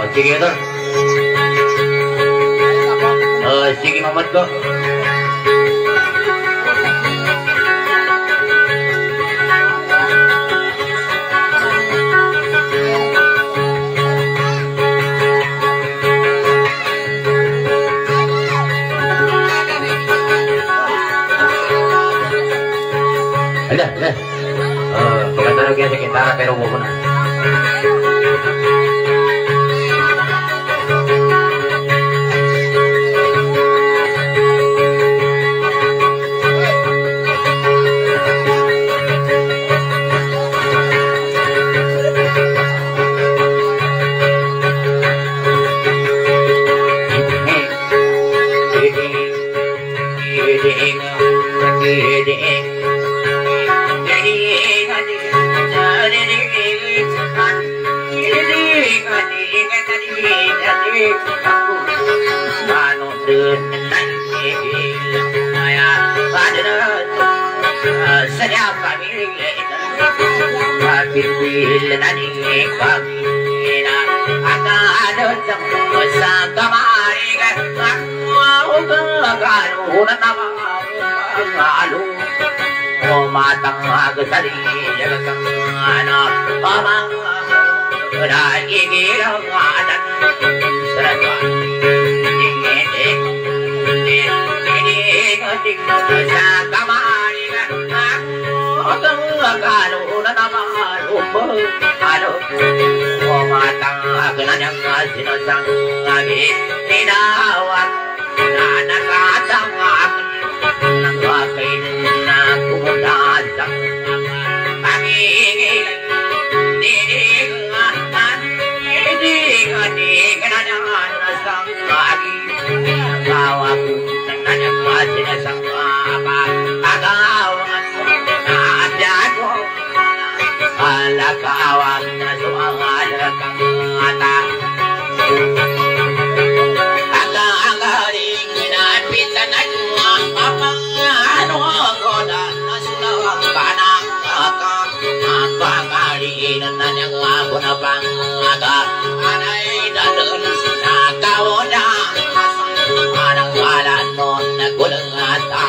sige ito. Sige mamat ko. Ada. Pagkatalo kaya sa gitara pero huwag ko na. matang agasali jagatang anak pamang ragi girang anak seragan dingin ding sa kamari atang agalo na namalo alo matang aganang sinasang agi tinawat nanakatang nangakain na kumudasang pagigil didig na nasang agi nagawak nanakasin asang agawan naadyago alakawan na suangalakang atang nanyang ako na pangaga anay dadun na kauna anang walan mo nagulang ata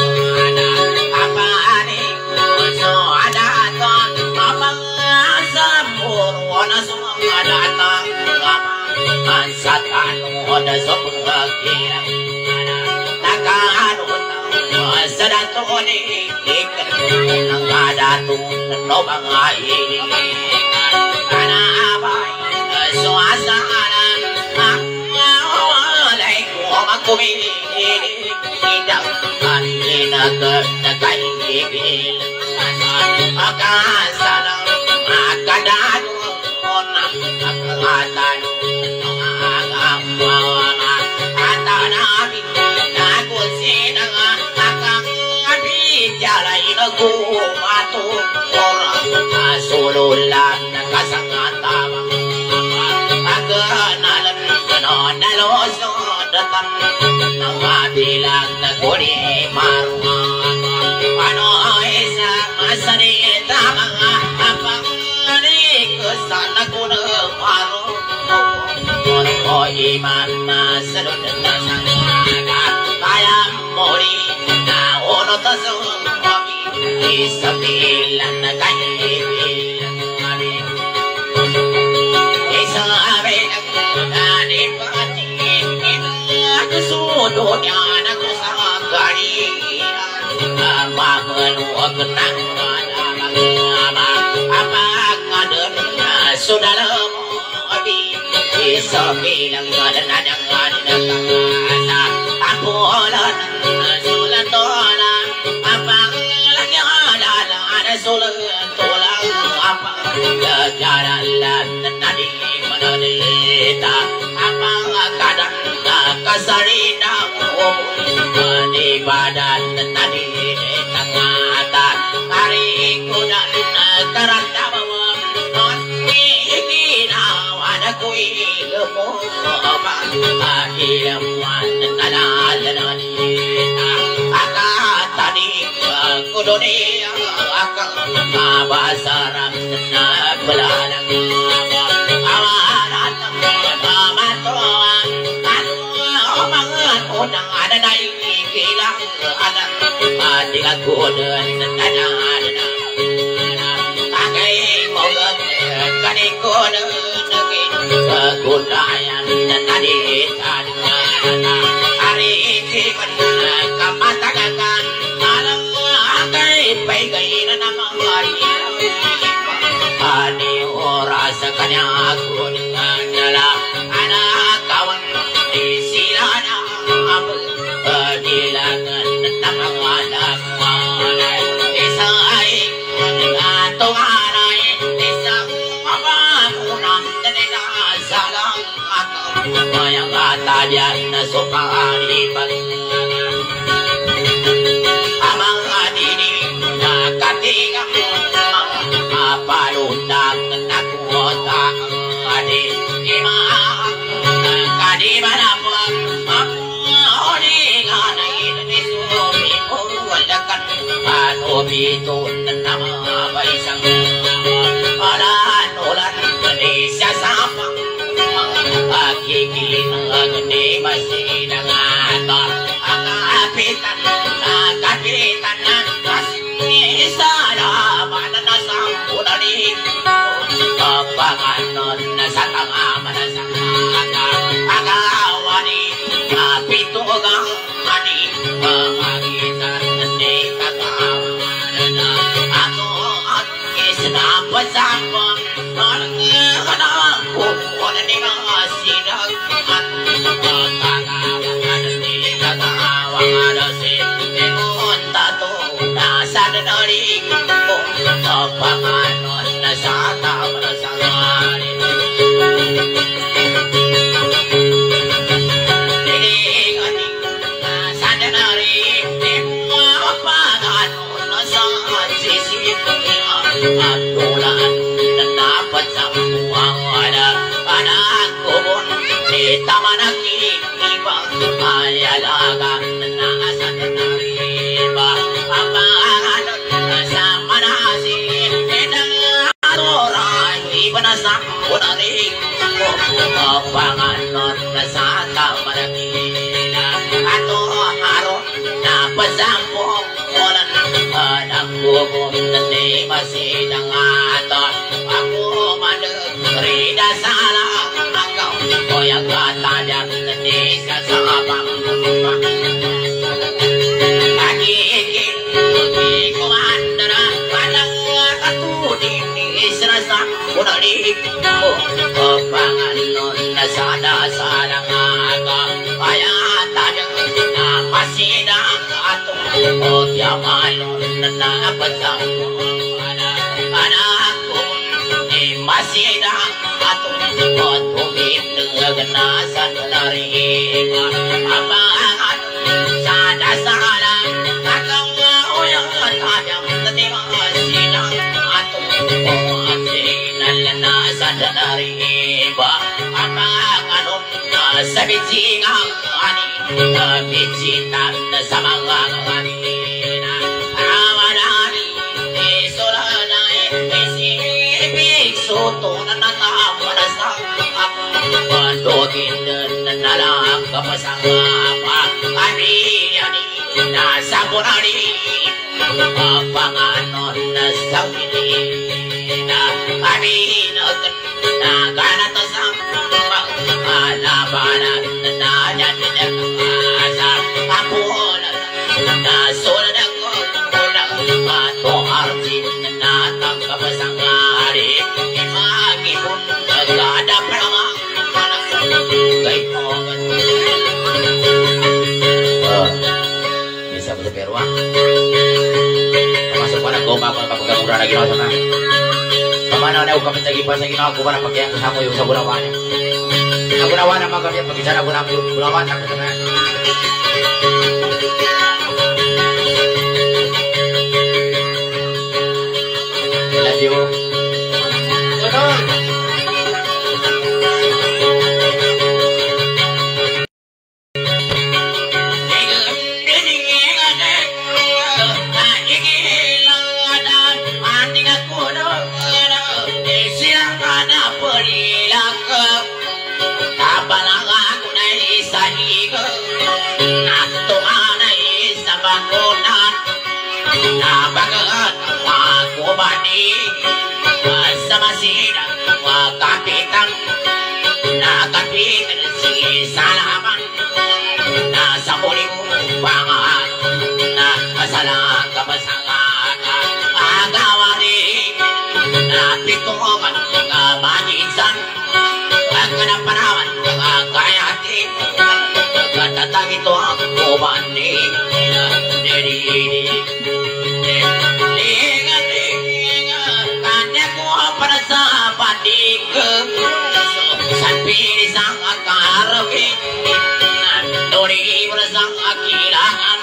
apani so adaton apang puro na sumangadata ang satano na sumagkirang nakaano sa datoni nang adatong no mga kumididididang kaninagan na kaigigil akasalang akadanon akangatan ng agamama atanamin nakusinang akang abidjalay na gumato orang asululan na kasangatamang aganalan ganon naloso datang ng bilang na kuri marungan ano isa masalita mga apangani sana ko na marungan o iman na salud na sangaga kaya mori na uno tasong kami isabilan na kayibilan kami isabilan kami pati sudo niya na ko sa kariyan mameluag ng apag-adun na sudalam abi isabilang nananangan na kangasa tapulan na sulatolan apag-lagyalan na sulatolan apag-lagyalan na di manadita apag-kadang kasarina mo di badan tadi tangata hari kudan karanda bawa ginawa na ko ilmo ilamwan nalalan akatani kudoni akang mabasaram na balalang awaran ada adilah godan ada kagai mogan kani godan kegudayan tadi hari ini kamatakan malam kagai bagai nama hari ani rasakannya aku adalah anak kawan di silana dilangan nama anak mana isai atau arai isang apa punam dan salam atau yang kata dia sopan libat amang adini katiga apa lundang aku otak adi imam kadi mana pun aku di kana ini sumi kualakan anu bitun nama baisang ada nolan Indonesia sama hakiki ngene masih dengan akapitan sana mana nasampurani panganon nasatama manasangata agawani pitugang ani pangagitan ni kakawana ako at isna pasamba kana ko ni masinag at kakawana ni kakawana si tato nasa dari panganon nasata manasangani aturan dapat semua ada anak kubun di taman ibang ayalaga nasa nariba apa sama nasi edang aturan ibang sampunari panganon nasa taman atau harun dapat sampung olan anak kubun nanti masih dengaton aku mendengar salah engkau koyak kata dan nanti sesabang lagi kini komandera padang aku dini serasa unari panganon sada sadang agak ayat tajang masih dengaton oh ya malon dapat anakku masih atau tumit dengan sanari apa sada sada kau yang tajam terima masih atau asinan sanari apa kanun sabiji ngani bicinta sama ngani soto nanata marasa aku pandokin dan nalang kapasang apa ani ani nasa bonari panganon nasang ini na kami nakan nagana tasam mana mana nanya tidak asa aku na sola dako atau arti natang kapasang hari imagi pun ada perang kay mogan bisa berperuang masuk pada goma pada pagkamuran lagi na sana kemana na uka pasagi na ako para pagyan kasama yung sa Bunawan na Bunawan na magkabiyat pag-isa na Bunawan na kasama love you bani sama sida kapitan na kapitan si salaman na samuli bangan na masalah kapasangan agawari na pitungan na manisan agana panawan kayati katatag ito ang kubani dari para sa patig san pinisang akarapin dori para sa akilaan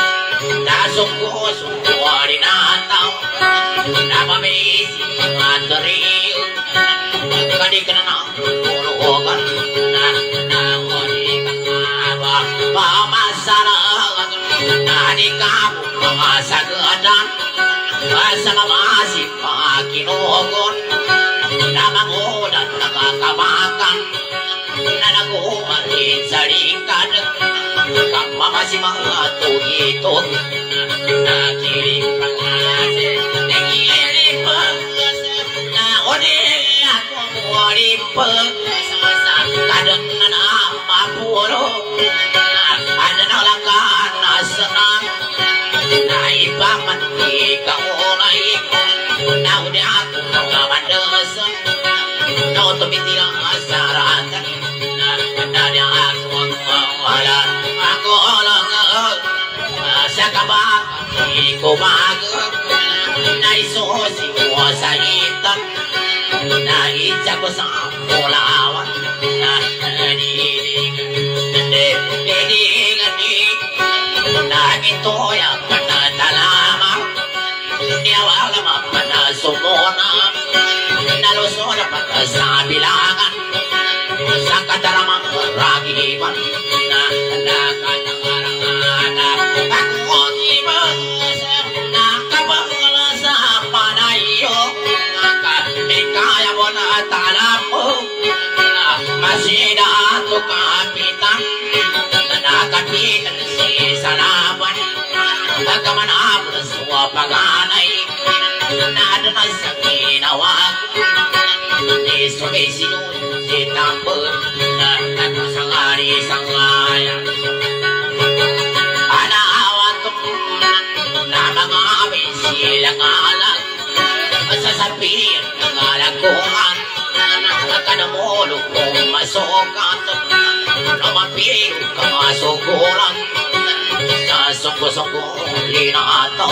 nasungko rin ataw napamisi matariyo kadi ka na pulukan nakoni kakaba pamasalang nadi kamu mamasagadan sa mamasip kinugon na mangudan nakakabakan na nagumarin sa lingkad kang mamasi mga tugitot nakiling pangasin nakiling pangasin na uli ako mualipag sa kadan na mapuro ada na lakan na senang na ipaman ikaulay na uli ako namandasan na tumitilang asaratan na niya ako wala ako lang sa kabak ikumagang na isusi ko sa hitan na itsa ko sa pulawan na na ito yung panatalamang niyawala mapanasumona nalusona sa bilangan sa kataramang ragiban na nakatangarangan ako ibang na kabangala sa panayo may kaya mo na talam mo masina ato kapitan na nakapitan si salaban nagkamanapos sa paganay na adanas sa ginawag ni sumisinun si tambor na nagmasangari-sangayan anaawat na mga amin silang alag masasabihin ng alagungan nakanamulo kong masukat namapiro ka masukulan sa sungko-sungko linataw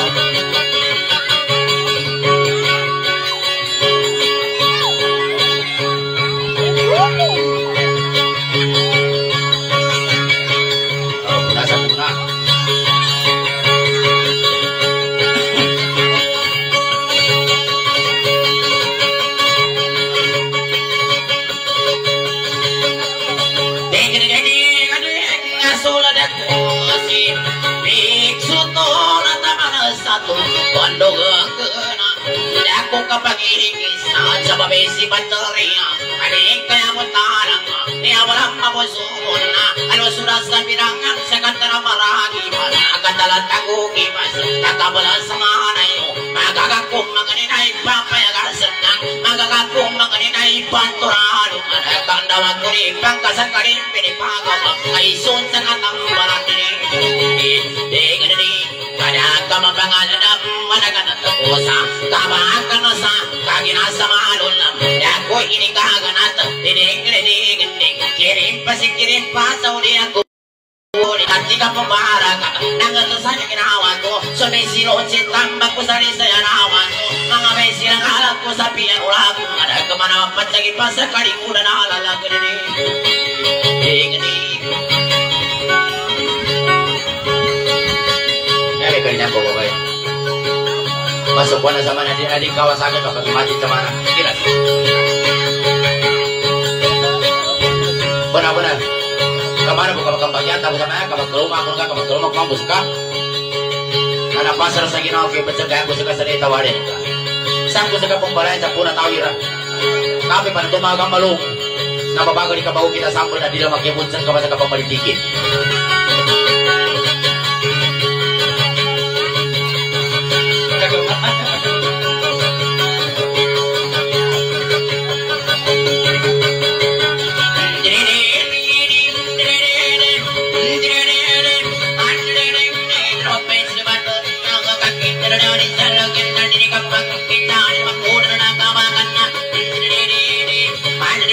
ako kapag ihigisan sa babesi baterya kaning kaya mo tarang niya walang mabusun na ano surat sa birangan sa kantara maragi nakatalat kagugipas katabalan sa mga nayo magagakong maganinay papayagasan ng magagakong maganinay panturado kandawan ko rin pangkasan ka rin pinipagawang ay sun sa katambaran kada ka mapangalan na managan at tukusa kabakan na sa kaginasa malon na ako inikaganat dinig kirim pa sa uli ako at di ka pumara ka nangato sa niya ginawa ko so may silon si tambak ko sa rin sa yanawan ko mga may silang alat ko sa piyan ula ko kada ka manawapat sa gipa sa kalikunan na alalag kanina po babay masuk ko na sa mana din adik kawasakan kapag mati sa mana kiras benar-benar kemana buka kembangnya tahu sama kamar kelumah aku nggak kamar kelumah kamu buka ada pasar lagi nak oke pencegah aku suka sedih tawarin sang aku suka pembalai capura tawira kami pada tumagang malu nama bago di kabau kita sampai dan di dalam kebun sen kamar suka pembalik dikit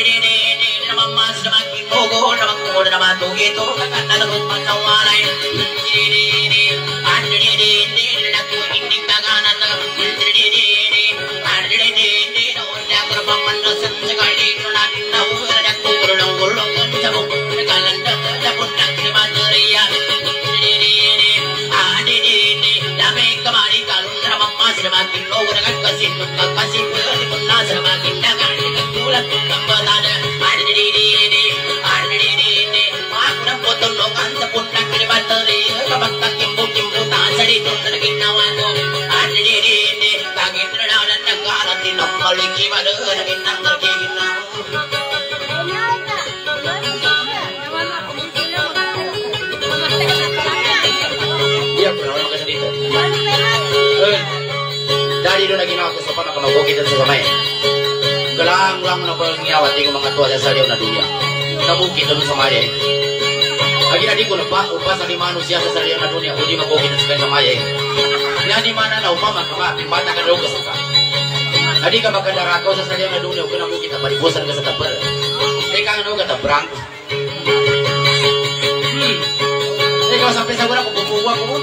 Dari doon naging ako sa panakamabuki dito sa kamay. Galang-lang na po ang ngiyawat ko mga tuwa sa liyaw na dunya. Nabuki doon sa maya. Lagi na di ko upas ang limano siya sa liyaw na dunya. Hindi mabuki doon sa maya. Nani mana na upama ka bata ka daw ka. Adi ka magkandarako sa liyaw na dunya. Kung nabuki na palibusan ka sa tapar. Teka ano ka tabrang. Teka sampai sa wala ko bumuwa ko.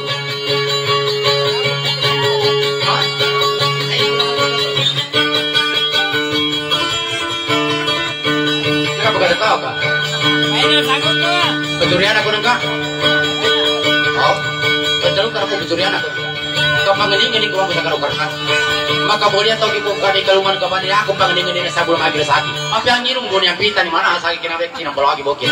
Tahu ka? Ayun, sagot ko. Pencurian ako nang ka? Oh, betul ka ako pencurian ako. Kapag nganing ko ako sa karukarhan. Maka boleh atau kita kani kalungan kapan ni aku panganing ni sa bulang agil sa akin. Apa yang ngirum ko ni pita ni mana sa akin kinabek kinambalo lagi bokil.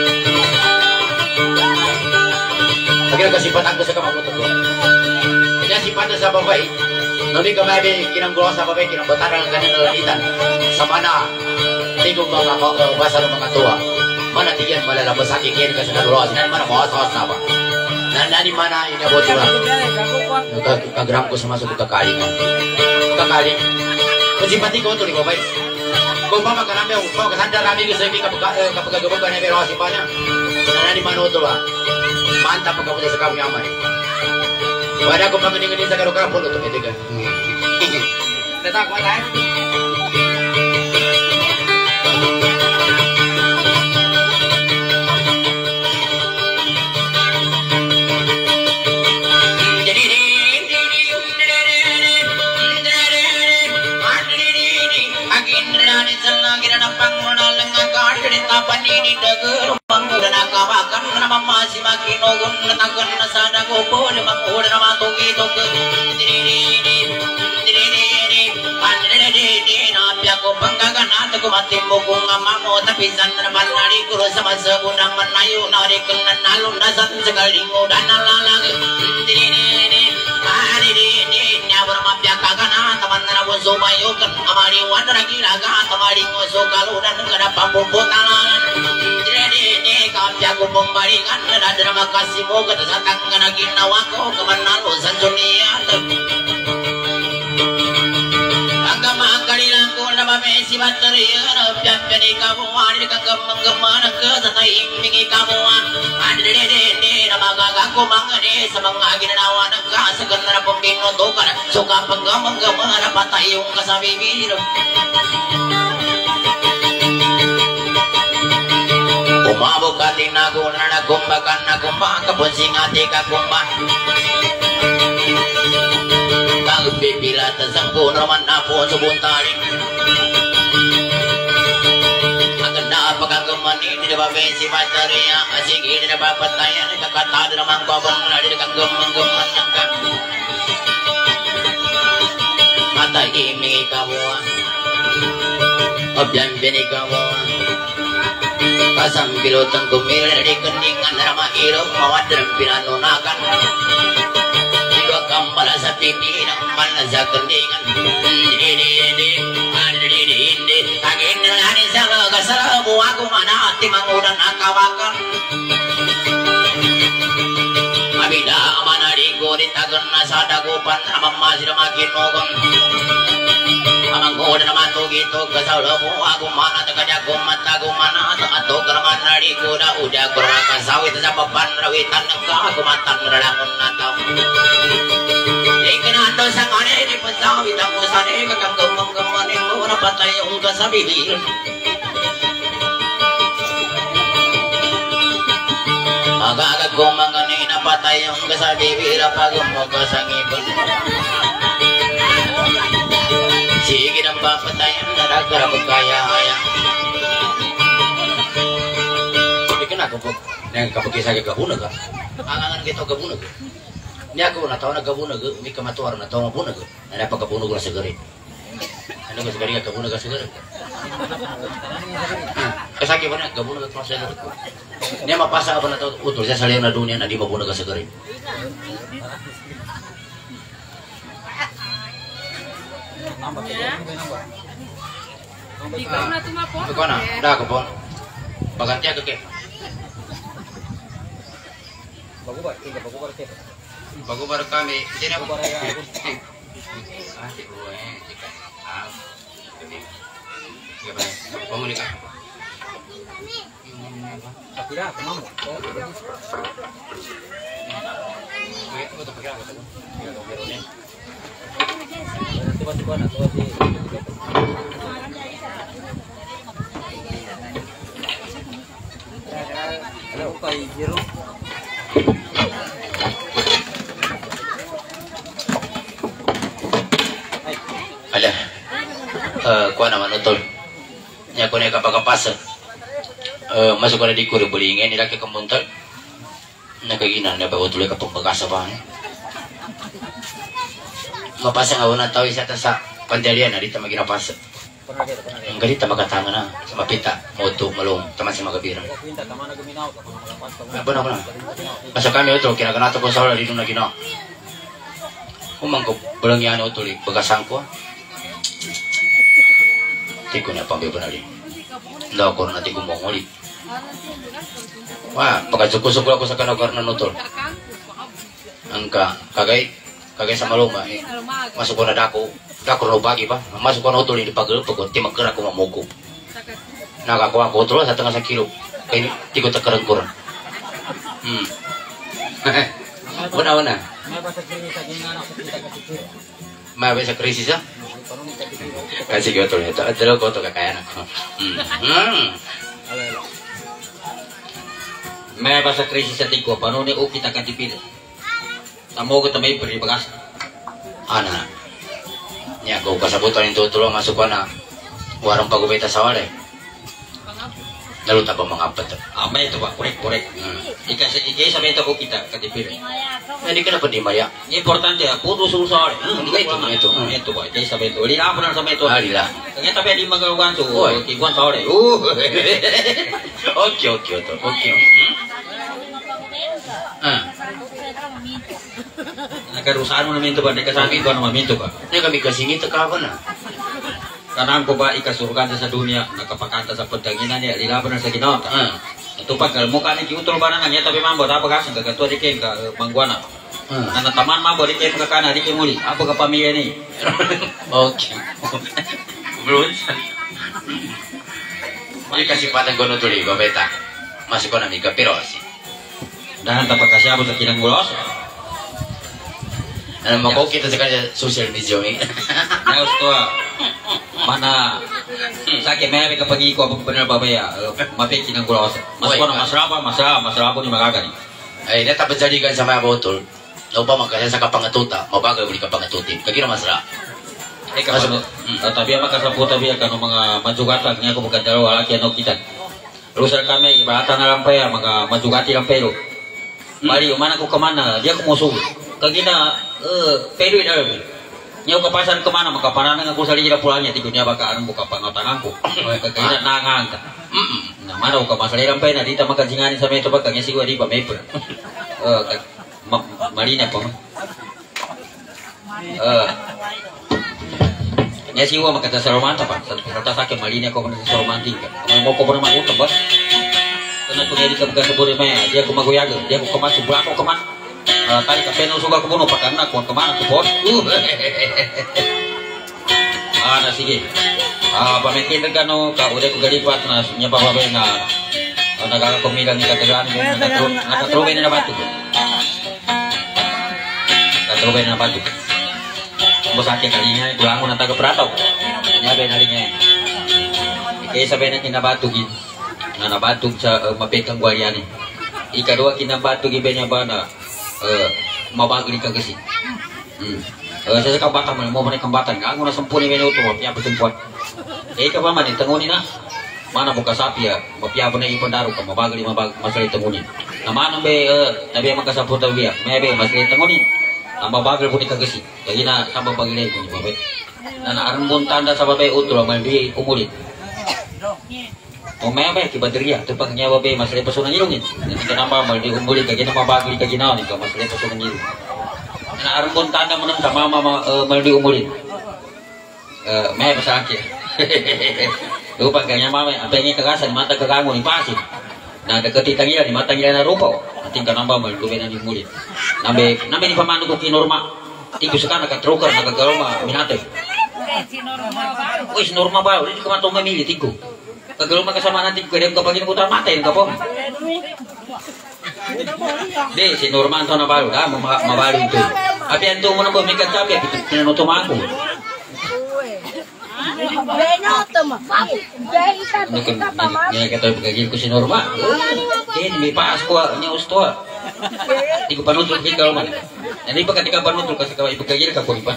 Akhirnya kasipat ako sa kamabuto ko. Kaya sipat sa babae. Noni kamabe kinanggulo sa babae kinambataran kanina lalitan. Sa mana tingong mga basa ng mga tuwa. Mana tiyan malalabas sa kikin ka sa naluwas. Nani mana mawas-awas na ba? Nani mana inabot ko lang. Kagram ko sa masuk kakaling. Kakaling. Konsipati ko ito ni babay. Kung pa magkarami ang upaw, kasanda rami ko sa ibi kapag gagawag ka na pero kasi pa niya. Nani mana ito ba? Mantap pagkapunta sa kamyaman. Wala ko panganinganin sa karukapon ito. Ito ka. Natakwa tayo. Panini dagur mangura nakawakan nama masih makin ogun natakan nasada gopo le mangura nama togi tok diri napya ko panggagan ataku mati mukung amamo tapi sandra banari kuro sama segundang menayu narik kenan alun nasan sekali ngodan lalang diri nyawar mapya kagana taman nabo sumayo kan amari wadra gilaga tamari ngoso kaludan kada pambotalan diri kapya ko pembaringan ada makasih mo kada satang kana ginawa ko kamanalo sa dunia agama kalilang ko na mabesi bateriya na pyampani kamuan di kagam-gamana ke sa taiming kamuan adede na magagago mangani sa mga ginanawa ng kasagan na pambinutukan suka paggamang-gamana patay yung kasabibiro umabog ka tinago na nagumbakan nagumba kapon singati kagumba pipila tasangko naman na po sa buntaling aganda pagkagamani di ba besi bateria asigi di ba patayan kakatado naman kabang na di kagam-gaman ng ka matay imi kamuan abyan-byan kamuan kasambilotang kumila di keningan na mahirap mawadrang pinanunakan kambal sa pipi ng panasa kendingan agin nilani sa lagasara buwa kumana at timangunan akawakan abida amanari goritagan na sa dagupan amang masira makinugon amang goda naman tugito kasawlo buwa kumana tagadyagong matagumana ato karaman nari kuda udah kurang kasawit sa papan rawitan ng kakumatan ralangon na tao ikinando sa kane di pasawit ang usane kakang gamang-gamang mo na patay yung kasabihir payung kesabi bila pagumog kasangipon. Sige ng papatayan na nagkarapag kaya-kaya. Hindi ka na kapag kapag-isa ka gabunag ka. Angangan kita gabunag. Hindi ako na taon na gabunag, may kamatuar na taon na bunag. Ano pa gabunag na sa garin. Ano ka sa garin ka gabunag sa garin. Kasaki ba na gabunag ka sa garin ko. Niya mapasa ka ba na taon utol siya sa liyan na dunia na di mabunag ka sa garin. Ikaw na tumapon. Ikaw na, dah ko po. Baganti ka ke. Bago ba kami? Hindi na ba? Pamuli ka. Kira, kenapa? Tiba-tiba nak keluar di. Kalau kau biru. Ala, kuha naman utol. Nya ko na kapag-kapasa. Masuk ko na di ko rin bulingin, nila kay kamuntal. Nagkaginan na ba utuloy kapag magkasa ba? Mapasa nga unang tao isa sa pandelian na dito maginapasa. Ang galita magkatanga na sa mapita, moto, malong, taman sa magabira. Apa na. Masa kami utol, kinaganato ko sa wala dito na ginawa. Umang ko, bulang yan utuloy, bagasang ko. Tiko na pambibo na rin. Law ko na natin kumunguli. Wah, pagkasukusok ako sa kanagar na nutol. Ang kagay sa maluma, masuk ko na dako na bagi pa. Masuk ko na utol, hindi pagkakul, pagkakul, timagkara ko mamuko. Nakakuha ko utol, sa tanga sa kilo. Kaya di ko takarang-kurang. Una. May sa krisis ah? Kasi gitu ito. Ito ko ito kakayanan ko. May ba sa krisis sa tingko, paano ni o kita katipid? Tamo ko tamay peribagas. Ano na? Niya ko kasabutan yung tutulong masuk ko na warang pagubita sa wala eh. Naluta pa mga apat. May ito ba? Korek. Ikay sabi ito ko kita katipid. Hindi ka na pa di maya. Importante ya, puto susah. Ito ba? Ikay sabi ito. Lila po na sa ito. Lila. Kaya tapi di magalugan to. Kikuan sa ore. Okay. Nakarusahan mo namin ito ba? Nakasabi ko naman ito ba? Hindi kami kasingit ka ako na. Kanang ko ba ikasurugan sa dunia, nakapakanta sa pagdanginan niya, lilaban na sa ginawa. Ito pag mukha ni kiutol ba na nga, tapi mambo, tapos kasi kagatua di kayo ka mangguana. Nataman mambo, di kayo kakana, di kayo muli. Apa ka pamilya ni? Okay. Belum. May kasipatan ko nutuloy, babeta. Masuk ko namin kapirosi. Dahil tapat kasi ako sa kinanggulos. Ano mo ko kita sa kanya social media ni. Ayos to mana sakit may kapag iko pag benar babaya mapiki ng gulos. Mas ko na masarap ni magagani. Ay neta pajadikan sa mga botol. No pa magkaya sa kapangatuta, mabagal uli kapangatutin. Kagina masarap. Ay kapag tapi makasaputa biya kanu mga majugatan niya ko maganda wala kaya no kita. Rusal kami ibaratan na lang pa ya mga majugati lang pero. Mari umana ko kamana dia ko musuh. Kagina pero ina nyaw kapasan kemana makapanan aku sali jira pulangnya tikunya baka anu buka pangotangan ko kagina nangang ka na mana ko masali rampai na dita makajingani sa meto baka ngesi wadi pa meper marina po ngesi wa makata sa romanta pa sa sakit marina ko sa romantik mo ko pernah mau tebas karena ko ngedi ka buka sabore maya dia ko maguyag dia ko kamas bulako kaman tadi kapeno suka kubuno pa karena kuan kemana tuh bos ada sige pamikin kano ka udah ko galipat na nya pa babe na nagkakakumilang ni katagaan nakatruben na batu bos akin kalinya pulang ko na taga Prataw nya ben harinya kaya sabi na kinabatug yun na nabatug sa mapitang gwariani ikadua kinabatug iba niya ba na mabagli ka kasi. Saya kabatan mo mo kambatan ka nguna sampuni minuto piya perempuan. Ka pa man tangunin na. Mana buka sapi ya, mapia na ipon daru ka mabagli masali tangunin. Namana be tabi magkasapot tabi ya, maybe masali tangunin. Ang mabagal po ni kagasi. Kaya na sama bagilay ko ni babay. Na naarambon tanda sa babay utro maldi umulit. O maybe kibateria to pag nya babay masali paso ng ilongin. Nanti ka namba maldi umulit kaya na mabagal ka ginaw ni ka masali paso ng ilong. Naarambon tanda mo nang sa mama maldi umulit. May pasakit. Lupa kanya mama apa yang kagasan mata kagango ni pasir. Na dekati tangilan ni mata ngira na rupa. Tingka namba mal duwe na ni mulit. Nambe ni pamano ko kinorma. Tingko sa kana ka troker na kagaloma minate. Wis norma ba? Hindi ko matong mamili tingko. Kagaloma kasama natin ko dem kapag inutan mate ka po. De si norma to na balo da mabalo ito. Abi anto mo na ba mikat sabi pinuto mako. Ini kata begini ku si norma. Ini may paas ko niya usto. Di ko panutul kita man. Ini pa ketika panutul kasi kawai begini ka ko iba.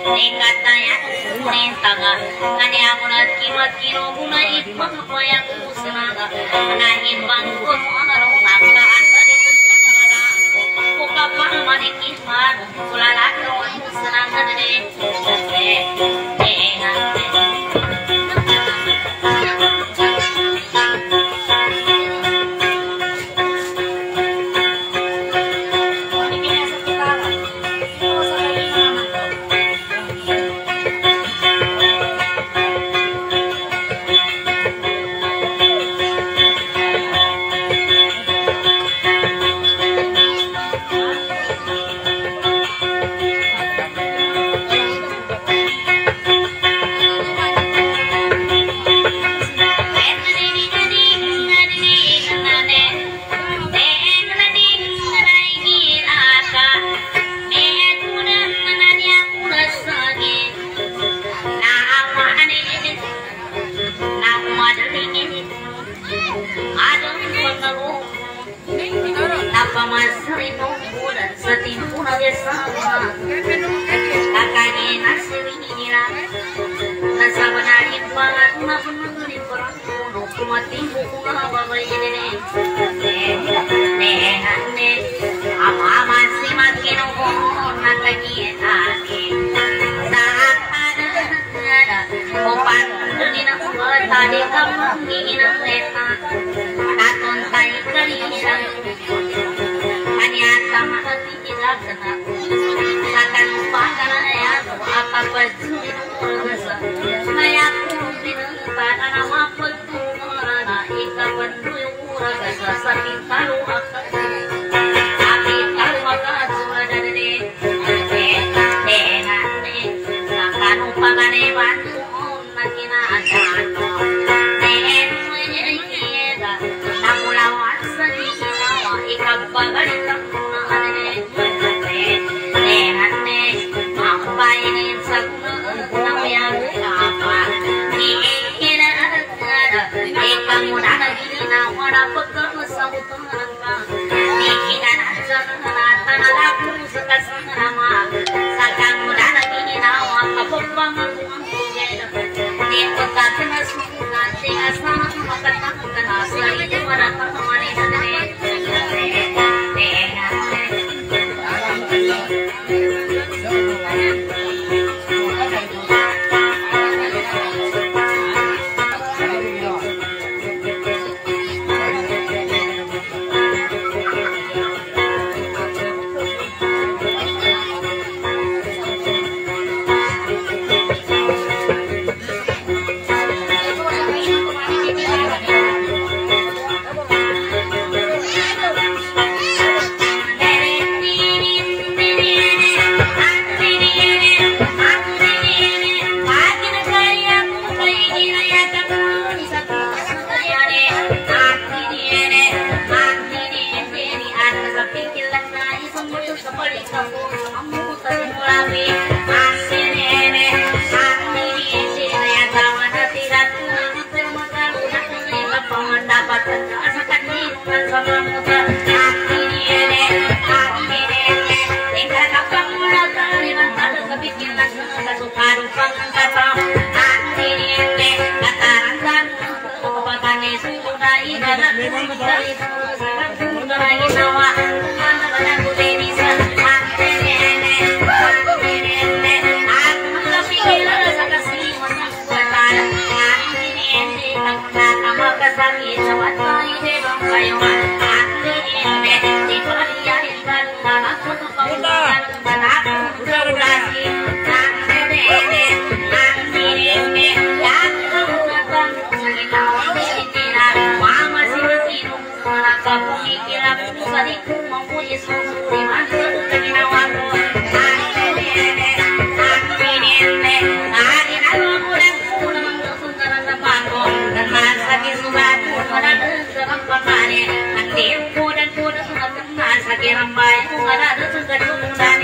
Ramai, ada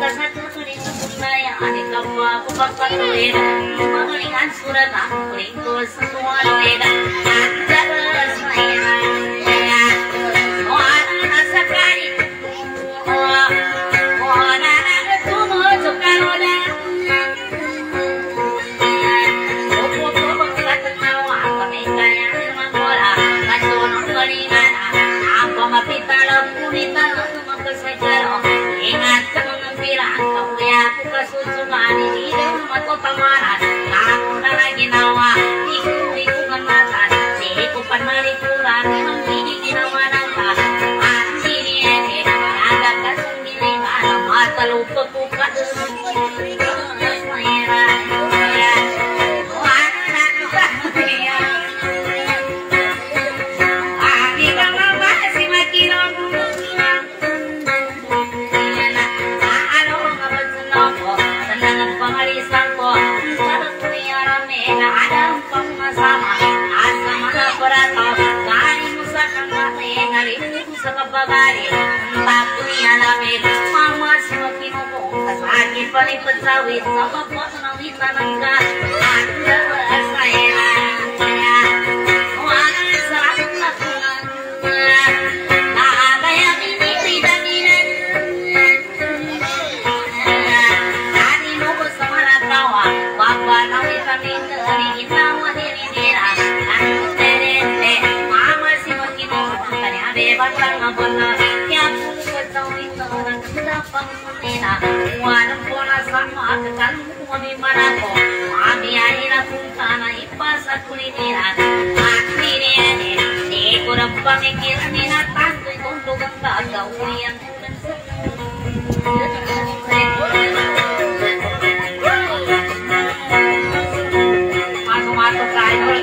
satu kuning kebaya adik kamu aku bapak tulen mengelingan surat aku kuning tuh semua leda ada saya anak sekali anak itu mau suka roda bobo kata tawa kami kaya mengolah kacau kelingan apa mapita lapunita makasajaro ingat bilang kau ya aku kesusuman ini dengan tamaran kamu dah ginawa iku mata siku panalipuran mangkini ginawa nangka asini ene agak kasumili mana mata lupa buka paling pesawit sama bos nawita nangka ada saya wana salah lakukan ada yang ini tidak miran tadi nunggu sama tawa bapak nawita minta hari tawa diri dira anu terente mama si makin tadi ada batang abona yang pesawit orang dapat menina wana sama kekan kami marako kami akhirnya kuntana ipasa kulineran akhirnya ni kurang pemikiran ni natan tu untuk enggak gaul yang masuk kayu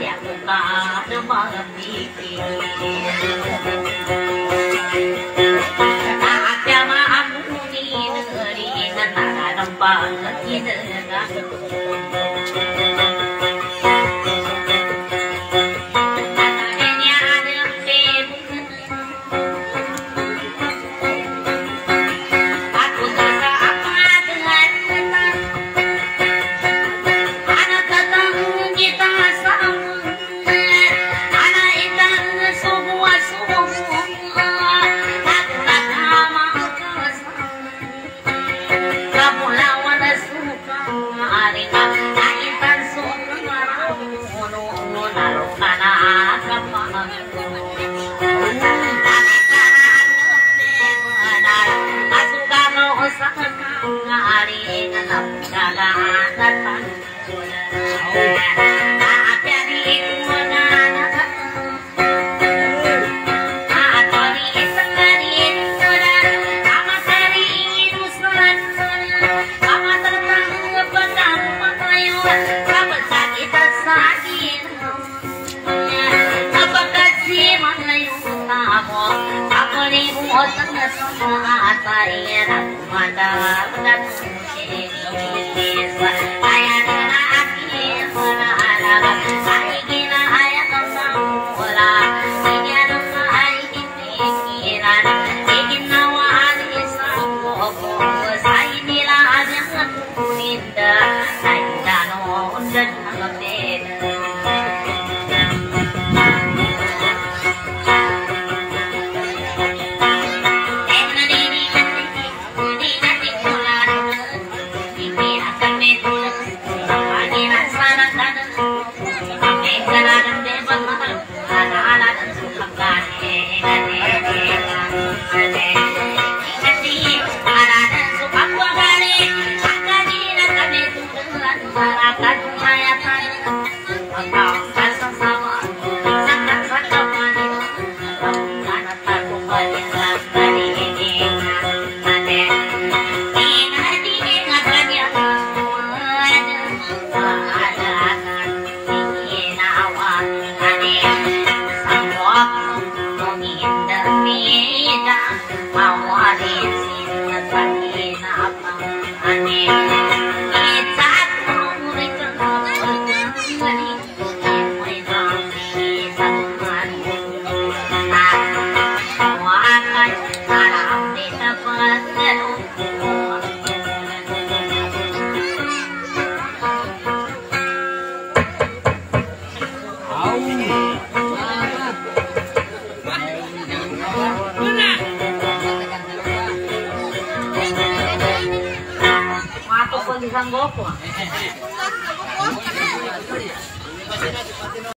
Isang gopo.